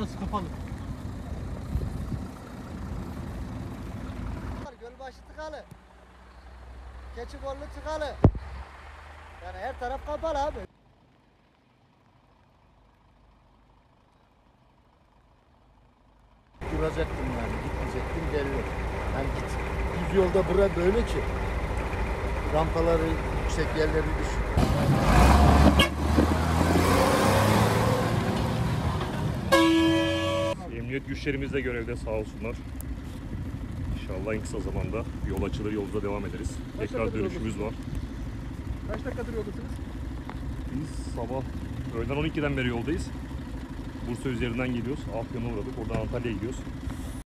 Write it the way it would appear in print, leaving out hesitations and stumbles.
burası kapalı. Gölbaşı tıkalı. Keçibollu tıkalı. Yani her taraf kapalı abi. Duracaktım yani, gitmeyecektim, geliyor. Yani düz yolda bura böyle ki. Rampaları, yüksek yerleri düşün. Emniyet güçlerimiz de görevde, sağ olsunlar. İnşallah en kısa zamanda yol açılır, yolumuza devam ederiz. Tekrar dönüşümüz var. Kaç dakikadır yoldasınız? Biz sabah öğleden 12'den beri yoldayız. Bursa üzerinden geliyoruz. Afyon'a uğradık. Oradan Antalya'ya gidiyoruz.